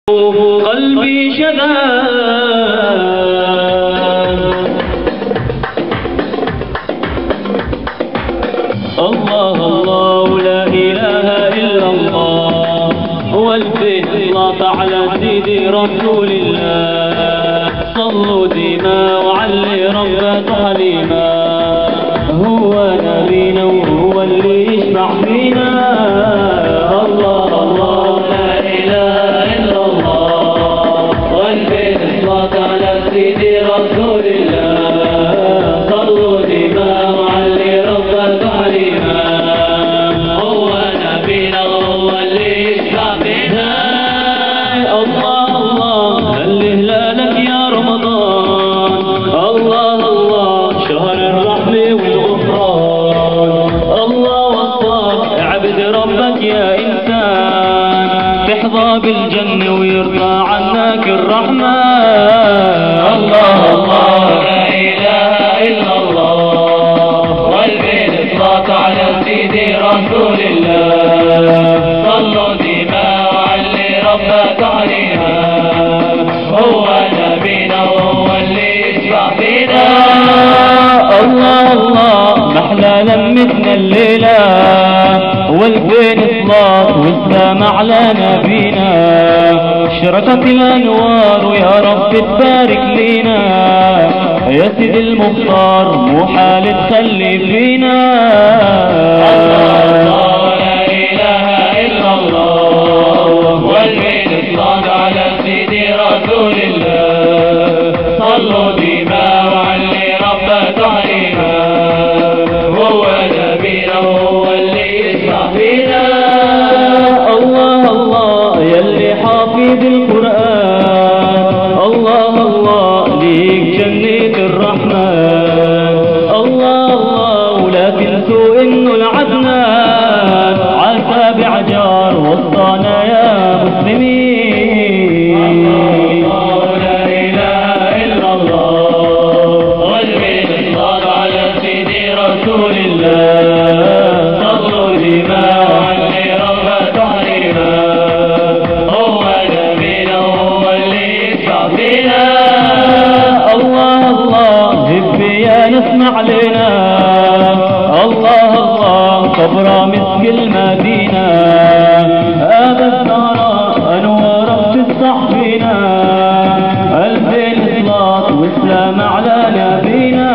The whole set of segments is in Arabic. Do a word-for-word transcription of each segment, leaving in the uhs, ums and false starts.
قلبي شذا الله الله لا إله إلا الله هو الفضل على سيدي رسول الله صلوا ديما وعلي رب تعليما هو نبينا وهو اللي يشفع فينا الله الله لا إله إلا الله والفضل على سيدي رسول الله صلوا ديما وعلي رب تعليما هو نبينا وهو اللي يشفع فينا الله الله هل هلالك يا رمضان الله الله شهر الرحمة والغفران الله وصاك اعبد ربك يا إنسان تحظى بالجنة ويرضى عنك الرحمن الله الله لا إله إلا الله والفضل على سيدي رسول الله صلوا ديما وعلي رب تعليما هو نبينا وهو اللي يشفع فينا الله الله محلى لمتنا الليلة والبين صلاة والسلام على نبينا شرقت الأنوار ويا رب تبارك لينا يا سيدي المختار مو حال تخلي فينا الله لا إله إلا الله والبين صلاة على سيدي رسول الله صلوا ديما وعلي رب تعليما هو نبينا وهو اللي يشفع فينا الله الله يلي حافظ القرآن الله الله ليك جنة الرحمن الله الله ولا تنسوا انه العدنان عالسابع جار وسطانا يا مسلمين الله لا إله إلا الله والبين الصلاة على سيدي رسول الله صلوا ديما وعلي رب تعليما هو نبينا وهو اللي يشفع فينا الله الله هب يا نسمع لنا الله الله كبرى مسك المدينة هذا الزهراء أنوار بتصح فينا البين صلاة والسلام على نبينا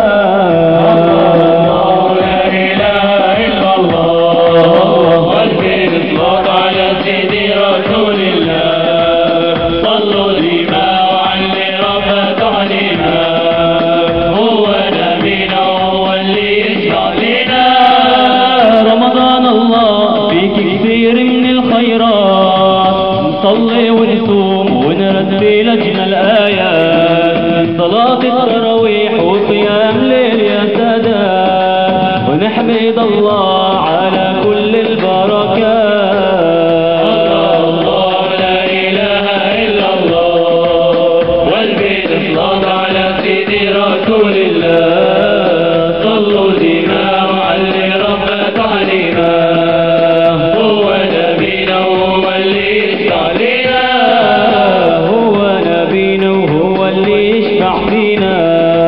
الله لا إله إلا الله والبين صلاة على سيدي رسول الله صلوا ديما وعلي رب تعليما هو نبينا وهو اللي يشفع لنا رمضان الله فيك كثير من الخيرات نصلي ونصوم ونرتل لجنا الآيات صلاة التراويح وصيام ليل يا سادات ونحمد الله على كل البركات الله لا إله إلا الله والبيت صلاة على سيدي رسول الله صلوا ديما وعلي رب تعليما هو نبينا وهو اللي يشفع لنا هو نبينا وهو اللي يشفع فينا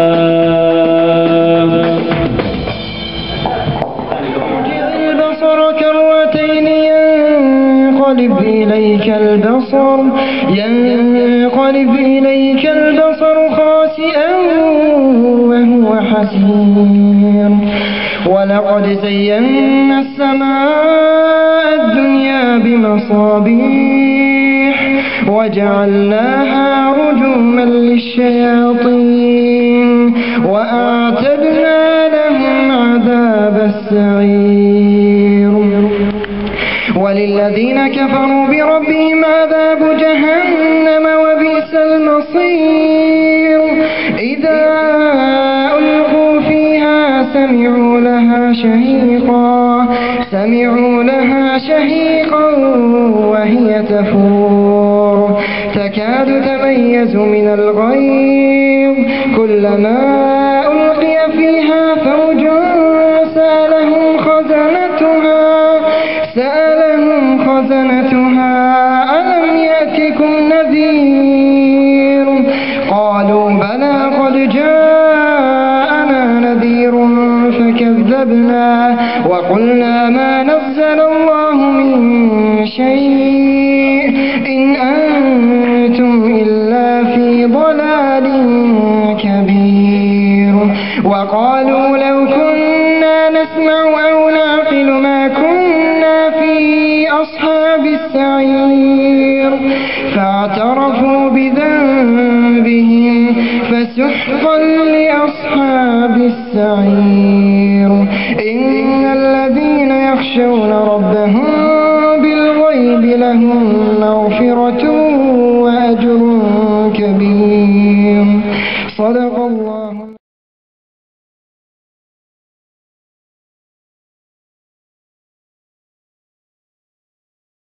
البصر كرتين ينقلب إليك البصر ينقلب إليك البصر خاسئا وهو حسير ولقد زينا السماء الدنيا بمصابيح وجعلناها رجوما للشياطين وأعتدنا لهم عذاب السعير وللذين كفروا بربهم عذاب جهنم وبئس المصير إذا ألقوا فيها سمعوا لها شهيقا سمعوا لها شهيقا وهي تفور تكاد تميز من الغيظ كلما ألقي فيها فوج سألهم خزنتها سألهم خزنتها ألم يأتكم كذبنا وقلنا ما نزل الله من شيء إن أنتم إلا في ضلال كبير وقالوا لو كنا نسمع أو نعقل ما كنا في أصحاب السعير فاعترفوا بذنبهم فسحقا لأصحاب السعير إن الذين يخشون ربهم بالغيب لهم مغفرة وأجر كبير صدق